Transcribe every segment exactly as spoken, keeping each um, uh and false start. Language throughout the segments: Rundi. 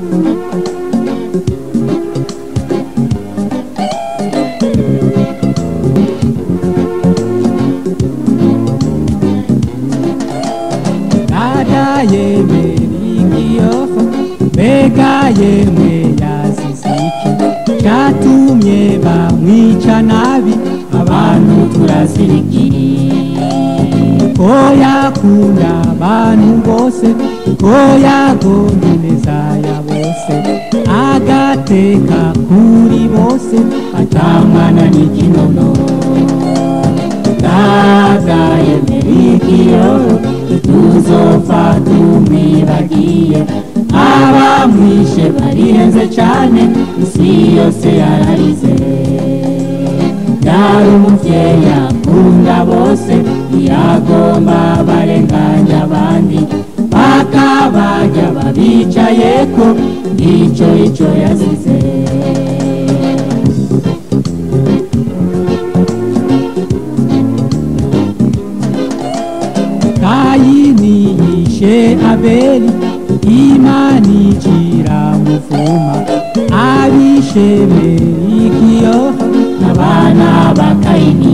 Bega yemwe yaziziki cyatumye bamwica nabi abantu turaziriki ko yakunda abantu bose ko yagonda ineza ya bose agateka kuri bose atamwana n'ikinono dada yemerikiyo tuzopfa tumwibagiye abamwishe barihenze cyane isi yose yararize yari umuvyeyi akunda bose ntiyagomba barenganya abandi bakabarya babicayeko ico ico yazize Kayini yishe Abeli Imana icira muvuma abishe Berikiyo n'abana ba Kayini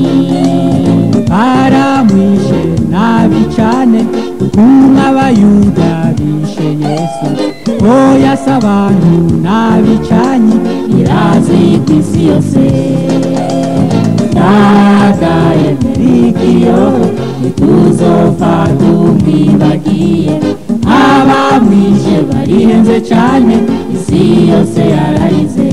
baramwishe nabi cane kumwe abayuda bishe Yesu oya si abantu nabi cane irazi kw'isi yose dada Berikiyo ntituzopfa tumwibagiye abamwishe barihenze cyane isi yose yararize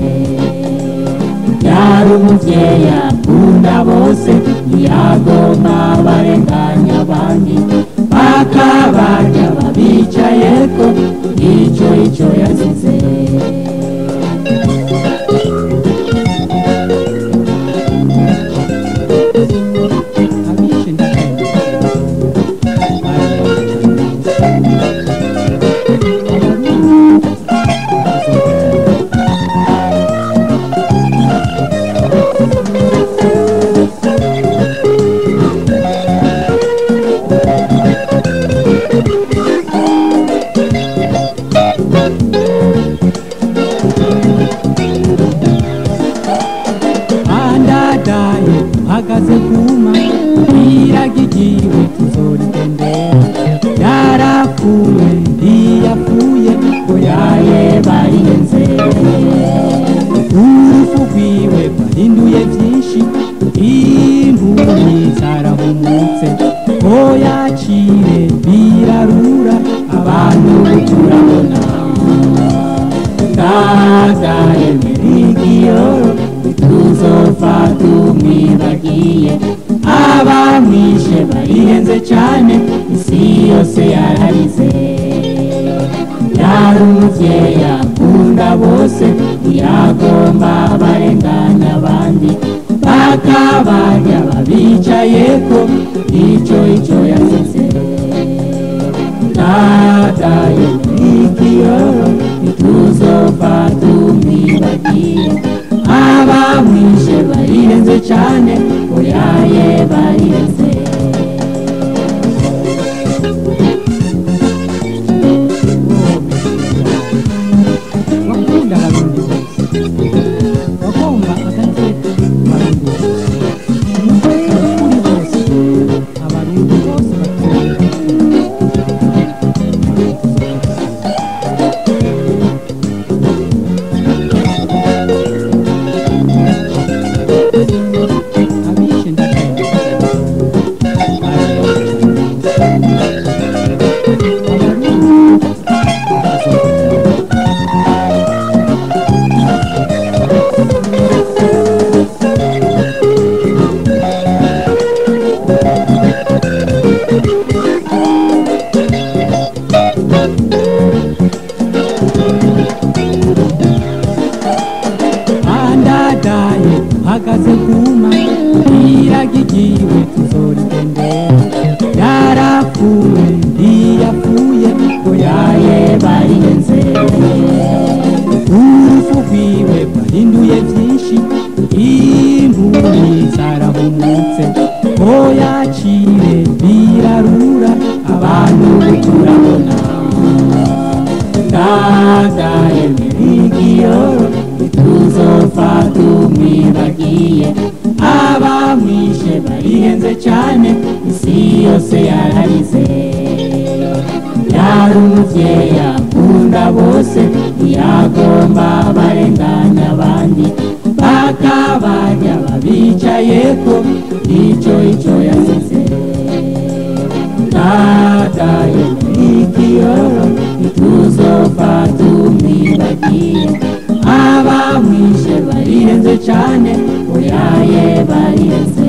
yari umuvyeyi akunda bose ntiyagomba barenganya abandi bakabarya babicayeko ico ico yazize hagaze kuma iragigiwe tuzorigendera yarapfuye ntiyapfuye ko yaye barihenze urupfu rwiwe rwahinduye vyinshi impumyi zarahumutse ko yacire birarura abantu turabona dada Berikiyo tuzopfa tumwibagiye abamwishe barihenze cane isi yose yararize yari umuvyeyi akunda bose ntiyagomba barenganya abandi bakabarya babicayeko ico ico yazize dada Berikiyo ntituzopfa tumwibagiye abamwishe barihenze cane oyaye barihenze wakunda abarundi bose wakumva agateka abarundi bose umutwe kuri bose data Emerikiyoro ntituzopfa tumwibagiye abamwishe barihenze cane isi yose yararize yari umuvyeyi akunda bose ntiyagomba barenganya abandi bakabarya babicayeko ico ico yasize data Emerikiyoro ntituzopfa tumwibagiye abamwishe barihenze cane oyaye barihenze